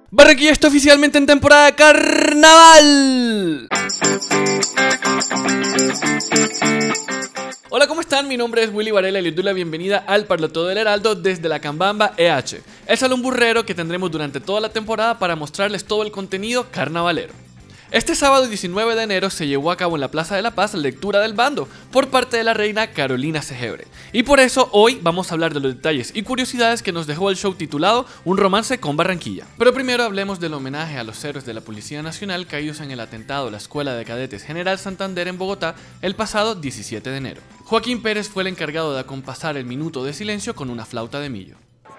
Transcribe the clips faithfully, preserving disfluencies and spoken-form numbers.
Barranquilla está oficialmente en temporada de carnaval. Hola, ¿cómo están? Mi nombre es Willy Varela y les doy la bienvenida al Parlatodo del Heraldo desde la Cambamba E H, el salón burrero que tendremos durante toda la temporada para mostrarles todo el contenido carnavalero. Este sábado diecinueve de enero se llevó a cabo en la Plaza de la Paz la lectura del bando por parte de la reina Carolina Segebre. Y por eso hoy vamos a hablar de los detalles y curiosidades que nos dejó el show titulado Un romance con Barranquilla. Pero primero hablemos del homenaje a los héroes de la Policía Nacional caídos en el atentado a la Escuela de Cadetes General Santander en Bogotá el pasado diecisiete de enero. Joaquín Pérez fue el encargado de acompasar el minuto de silencio con una flauta de millo.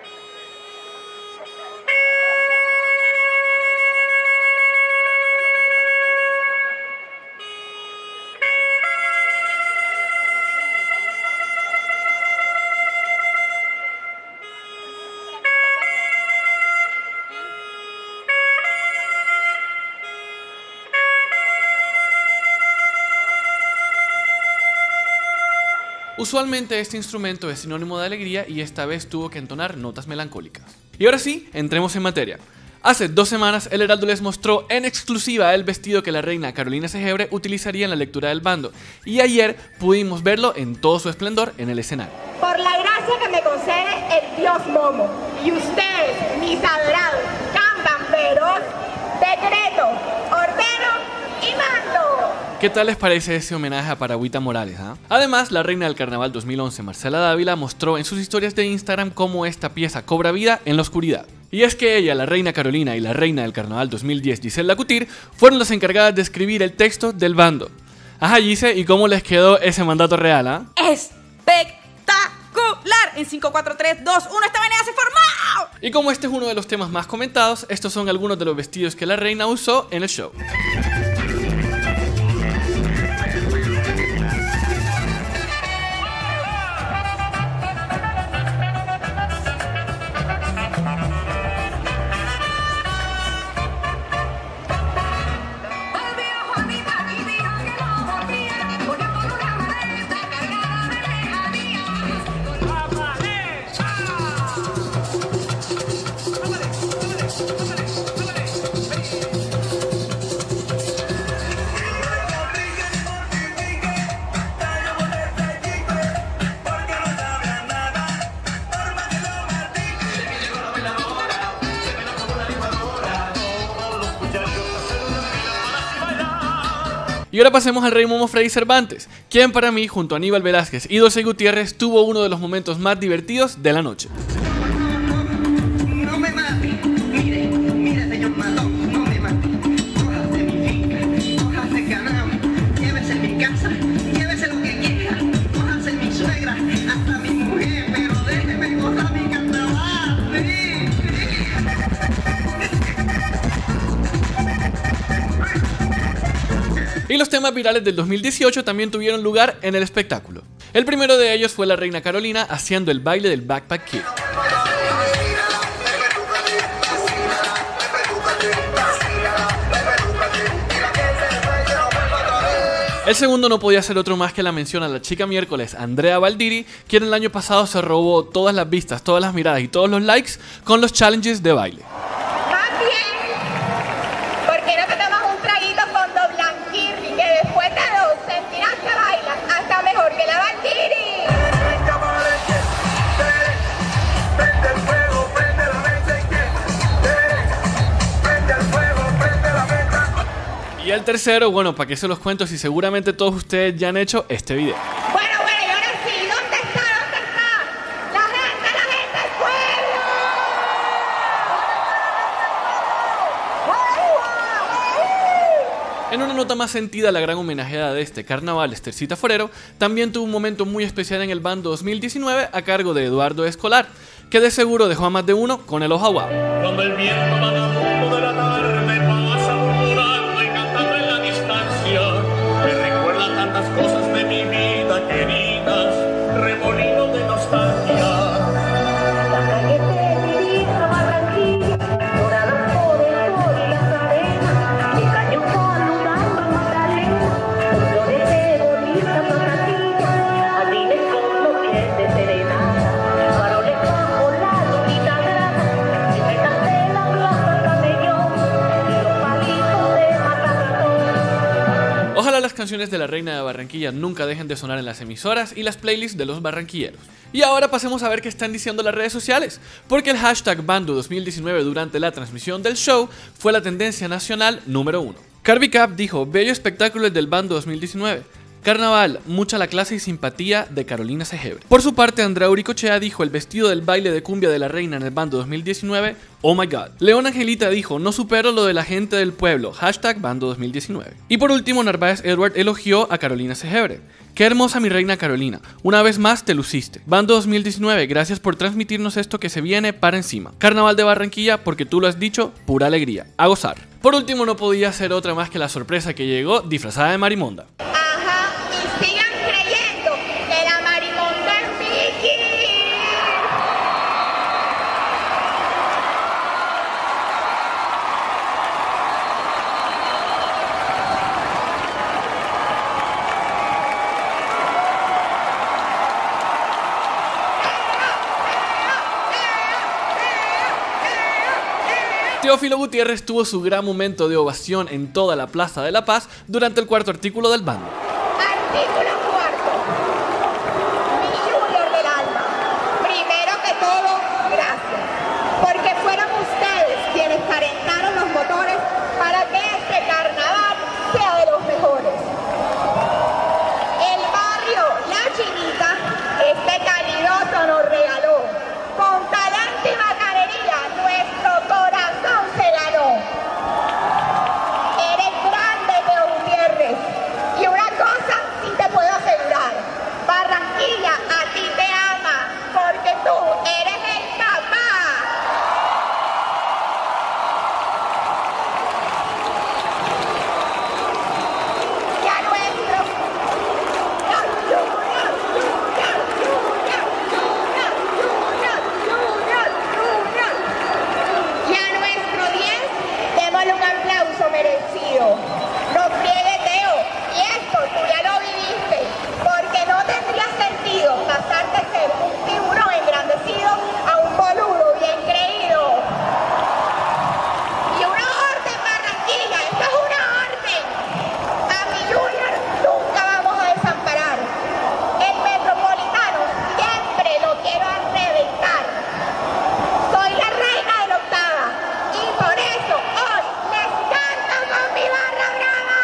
Usualmente este instrumento es sinónimo de alegría y esta vez tuvo que entonar notas melancólicas. Y ahora sí, entremos en materia. Hace dos semanas el Heraldo les mostró en exclusiva el vestido que la reina Carolina Segebre utilizaría en la lectura del bando, y ayer pudimos verlo en todo su esplendor en el escenario. Por la gracia que me concede el dios Momo y ustedes, mis adorados cambamberos, decreto, ordeno y mando. ¿Qué tal les parece ese homenaje a Paragüita Morales? ¿eh? Además, la reina del carnaval dos mil once, Marcela Dávila, mostró en sus historias de Instagram cómo esta pieza cobra vida en la oscuridad. Y es que ella, la reina Carolina y la reina del carnaval dos mil diez, Giselle Lacutir, fueron las encargadas de escribir el texto del bando. Ajá, Gise, ¿y cómo les quedó ese mandato real? ¿eh? ¡Espectacular! En cinco, cuatro, tres, dos, uno, esta manera se formó. Y como este es uno de los temas más comentados, estos son algunos de los vestidos que la reina usó en el show. Y ahora pasemos al rey Momo Freddy Cervantes, quien para mí, junto a Aníbal Velázquez y Dulce Gutiérrez, tuvo uno de los momentos más divertidos de la noche. No me mate, mire, mire señor Matón, no me mate. Cojas de mi finca, cojas de ganado, llévese en mi casa, llévese lo que quiera, cojas en mi suegra, hasta mi mujer, pero déjeme gozar mi carnaval, sí, sí. Y los temas virales del dos mil dieciocho también tuvieron lugar en el espectáculo. El primero de ellos fue la reina Carolina haciendo el baile del Backpack Kid. El segundo no podía ser otro más que la mención a la chica miércoles Andrea Valdiri, quien el año pasado se robó todas las vistas, todas las miradas y todos los likes con los challenges de baile. Más bien, ¿por qué no te tomas un traguito con Doblanquirri, que después de dos sentirás que bailas hasta mejor que la Valdiri? Y el tercero, bueno, para qué se los cuento si seguramente todos ustedes ya han hecho este video. Bueno, bueno, y ahora sí, ¿dónde está? ¿Dónde está? La gente, la gente, el pueblo. En una nota más sentida, la gran homenajeada de este carnaval, Estercita Forero, también tuvo un momento muy especial en el bando dos mil diecinueve a cargo de Eduardo Escolar, que de seguro dejó a más de uno con el ojo aguado. Cuando el viento vagabundo de la tarde pasa murmurando y cantando en la distancia, me recuerda tantas cosas de mi vida queridas, remolino de nostalgia. La calle te dirija Barranquilla, dorada por el sol y las arenas, mi caño saludando a Magdalena, con flores de bonita patacilla, jardines con los pies de serenata, faroles bajo la lunita grana, y metas de la plaza las canciones de la Reina de Barranquilla nunca dejen de sonar en las emisoras y las playlists de los barranquilleros. Y ahora pasemos a ver qué están diciendo las redes sociales, porque el hashtag Bando dos mil diecinueve durante la transmisión del show fue la tendencia nacional número uno. Carby Cap dijo: bello espectáculo el del Bando dos mil diecinueve. Carnaval, mucha la clase y simpatía de Carolina Segebre. Por su parte, Andrea Uricochea dijo: el vestido del baile de cumbia de la reina en el Bando dos mil diecinueve, oh my god. León Angelita dijo: no supero lo de la gente del pueblo, hashtag Bando dos mil diecinueve. Y por último, Narváez Edward elogió a Carolina Segebre: qué hermosa mi reina Carolina, una vez más te luciste. Bando dos mil diecinueve, gracias por transmitirnos esto que se viene para encima. Carnaval de Barranquilla, porque tú lo has dicho, pura alegría, a gozar. Por último, no podía ser otra más que la sorpresa que llegó disfrazada de Marimonda. Sigan creyendo que la Marimonda es Vicky. Teófilo Gutiérrez tuvo su gran momento de ovación en toda la Plaza de la Paz durante el cuarto artículo del Bando. Artículo cuarto. Mi Junior del alma. Primero que todo, gracias. Porque fueron ustedes quienes calentaron los motores para que este carnaval sea de los mejores. El barrio La Chinita, este calidoso nos regaló. Con talento y macanería, nuestro corazón se ganó. Eres grande, Teo Gutiérrez. Y una cosa sí te puedo asegurar, Barranquilla a ti te ama, porque tú eres el papá. Ya nuestro... Y a nuestro diez, démosle un aplauso merecido. No friegue, Teo. Y esto tú ya lo viviste, porque no tendría sentido pasar de ser un tiburón engrandecido a un boludo bien creído. Y una orden, Barranquilla, esto es una orden. A mi Junior nunca vamos a desamparar. El Metropolitano siempre lo quiero reventar. Soy la reina de la octava y por eso hoy les canto con mi barra brava.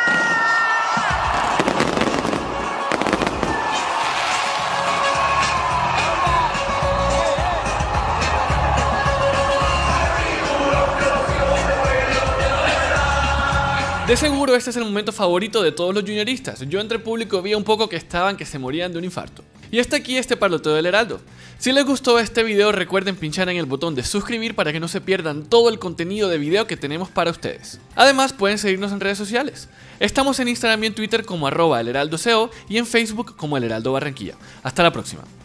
De seguro este es el momento favorito de todos los junioristas. Yo entre público vi un poco que estaban que se morían de un infarto. Y hasta aquí este parloteo del Heraldo. Si les gustó este video, recuerden pinchar en el botón de suscribir para que no se pierdan todo el contenido de video que tenemos para ustedes. Además, pueden seguirnos en redes sociales. Estamos en Instagram y en Twitter como arroba el heraldo co y en Facebook como el Heraldo Barranquilla. Hasta la próxima.